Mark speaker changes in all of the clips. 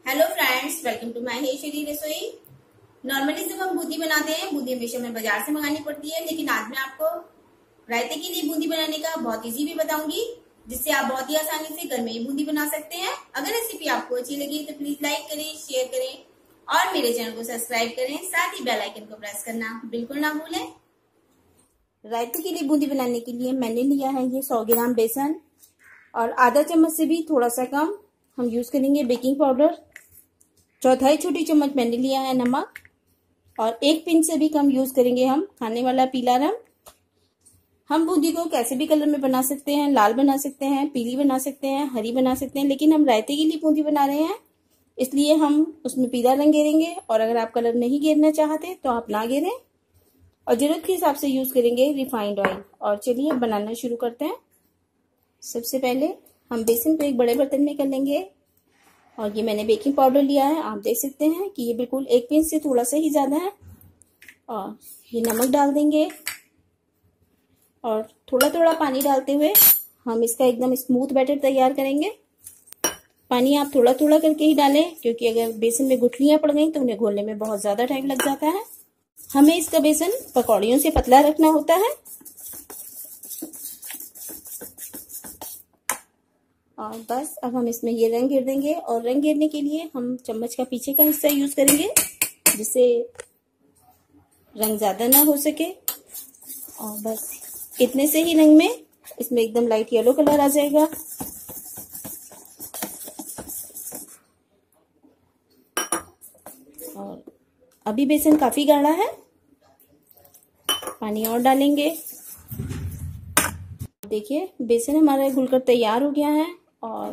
Speaker 1: Hello friends, welcome to my हेशरी रसोई। Normally जब हम बूंदी बनाते हैं, बूंदी हमेशा हमें बाजार से मंगानी पड़ती है, लेकिन आज मैं आपको रायते के लिए बूंदी बनाने का बहुत इजी भी बताऊंगी, जिससे आप बहुत ही आसानी से घर में ही बूंदी बना सकते हैं। अगर रेसिपी आपको अच्छी लगी तो प्लीज लाइक करें, शेयर करें और मेरे चैनल को सब्सक्राइब करें। साथ ही बेल आइकन को प्रेस करना बिल्कुल ना भूलें। रायते के लिए बूंदी बनाने के लिए मैंने लिया है ये 100 ग्राम बेसन और आधा चम्मच से भी थोड़ा सा कम हम यूज करेंगे बेकिंग पाउडर। चौथाई छोटी चम्मच मैंने लिया है नमक और 1 पिंच से भी कम यूज करेंगे हम खाने वाला पीला रंग। हम बूंदी को कैसे भी कलर में बना सकते हैं, लाल बना सकते हैं, पीली बना सकते हैं, हरी बना सकते हैं, लेकिन हम रायते के लिए बूंदी बना रहे हैं इसलिए हम उसमें पीला रंग घेरेंगे। और अगर आप कलर नहीं घेरना चाहते तो आप ना घेरें और जरूरत के हिसाब से यूज करेंगे रिफाइंड ऑयल। और चलिए बनाना शुरू करते हैं। सबसे पहले हम बेसन को एक बड़े बर्तन में कर लेंगे और ये मैंने बेकिंग पाउडर लिया है, आप देख सकते हैं कि ये बिल्कुल 1 पिंच से थोड़ा सा ही ज्यादा है। और ये नमक डाल देंगे और थोड़ा थोड़ा पानी डालते हुए हम इसका एकदम स्मूथ बैटर तैयार करेंगे। पानी आप थोड़ा थोड़ा करके ही डालें, क्योंकि अगर बेसन में गुठलियां पड़ गई तो उन्हें घोलने में बहुत ज्यादा टाइम लग जाता है। हमें इसका बेसन पकौड़ियों से पतला रखना होता है। और बस अब हम इसमें ये रंग घेर देंगे और रंग घेरने के लिए हम चम्मच का पीछे का हिस्सा यूज करेंगे, जिससे रंग ज्यादा ना हो सके। और बस इतने से ही रंग में इसमें एकदम लाइट येलो कलर आ जाएगा। और अभी बेसन काफी गाढ़ा है, पानी और डालेंगे। देखिए बेसन हमारा घुलकर तैयार हो गया है। और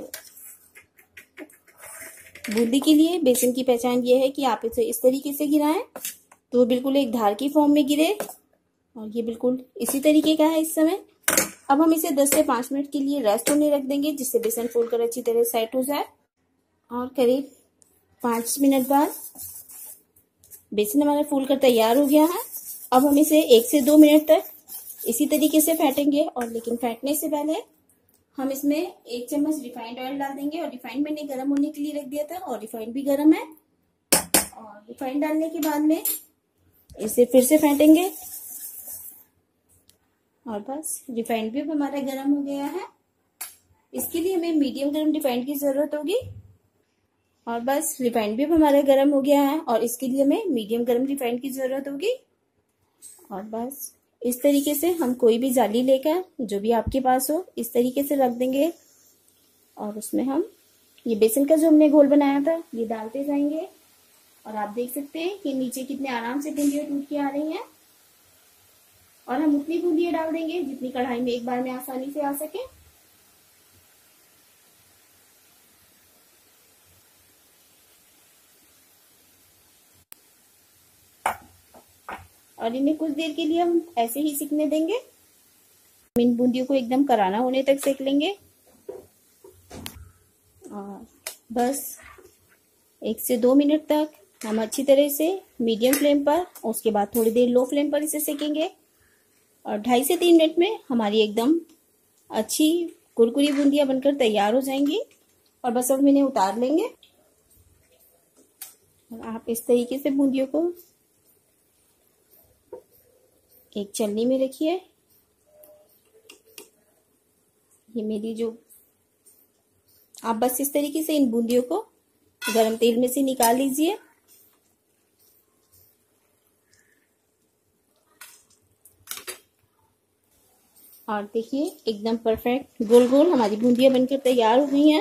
Speaker 1: बूंदी के लिए बेसन की पहचान ये है कि आप इसे इस तरीके से गिराएं तो वो बिल्कुल एक धार की फॉर्म में गिरे, और ये बिल्कुल इसी तरीके का है इस समय। अब हम इसे 10 से 5 मिनट के लिए रेस्ट होने रख देंगे, जिससे बेसन फूलकर अच्छी तरह सेट हो जाए। और करीब 5 मिनट बाद बेसन हमारा फूलकर तैयार हो गया है। अब हम इसे 1 से 2 मिनट तक इसी तरीके से फेंटेंगे। और लेकिन फेंटने से पहले हम इसमें 1 चम्मच रिफाइंड ऑयल डाल देंगे। और रिफाइंड मैंने गर्म होने के लिए रख दिया था और रिफाइंड भी गर्म है। और रिफाइंड डालने के बाद में इसे फिर से फेंटेंगे। और बस रिफाइंड भी अब हमारा गर्म हो गया है। इसके लिए हमें मीडियम गर्म रिफाइंड की जरूरत होगी। और बस रिफाइंड भी अब हमारा गर्म हो गया है और इसके लिए हमें मीडियम गर्म रिफाइंड की जरूरत होगी। और बस इस तरीके से हम कोई भी जाली लेकर, जो भी आपके पास हो, इस तरीके से रख देंगे। और उसमें हम ये बेसन का जो हमने घोल बनाया था ये डालते जाएंगे। और आप देख सकते हैं कि नीचे कितने आराम से बूंदियां टूट के आ रही हैं। और हम उतनी बूंदियां डाल देंगे जितनी कढ़ाई में एक बार में आसानी से आ सके। और इन्हें कुछ देर के लिए हम ऐसे ही सिकने देंगे। इन बूंदियों को एकदम करारा होने तक सेक लेंगे। और बस 1 से 2 मिनट तक हम अच्छी तरह से मीडियम फ्लेम पर, उसके बाद थोड़ी देर लो फ्लेम पर इसे सेकेंगे। और 2.5 से 3 मिनट में हमारी एकदम अच्छी कुरकुरी बूंदियां बनकर तैयार हो जाएंगी। और बस अब इन्हें उतार लेंगे। और आप इस तरीके से बूंदियों को एक छलनी में रखिए। ये मेरी जो, आप बस इस तरीके से इन बूंदियों को गरम तेल में से निकाल लीजिए। और देखिए एकदम परफेक्ट गोल गोल हमारी बूंदियां बनकर तैयार हो गई हैं।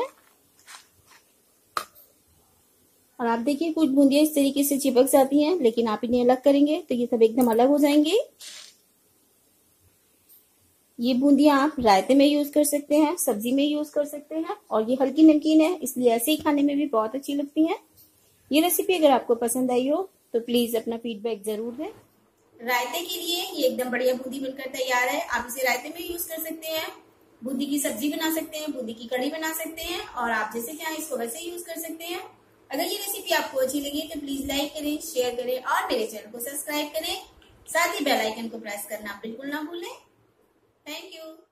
Speaker 1: और आप देखिए कुछ बूंदियां इस तरीके से चिपक जाती हैं, लेकिन आप इन्हें अलग करेंगे तो ये सब एकदम अलग हो जाएंगी। ये बूंदियां आप रायते में यूज कर सकते हैं, सब्जी में यूज कर सकते हैं। और ये हल्की नमकीन है, इसलिए ऐसे ही खाने में भी बहुत अच्छी लगती हैं। ये रेसिपी अगर आपको पसंद आई हो तो प्लीज अपना फीडबैक जरूर दें। रायते के लिए ये एकदम बढ़िया बूंदी बनकर तैयार है। आप इसे रायते में यूज कर सकते हैं, बूंदी की सब्जी बना सकते हैं, बूंदी की कढ़ी बना सकते हैं, और आप जैसे चाहें इसको वैसे यूज कर सकते हैं। अगर ये रेसिपी आपको अच्छी लगी तो प्लीज लाइक करें, शेयर करें और मेरे चैनल को सब्सक्राइब करें। साथ ही बेल आइकन को प्रेस करना बिल्कुल ना भूलें। Thank you.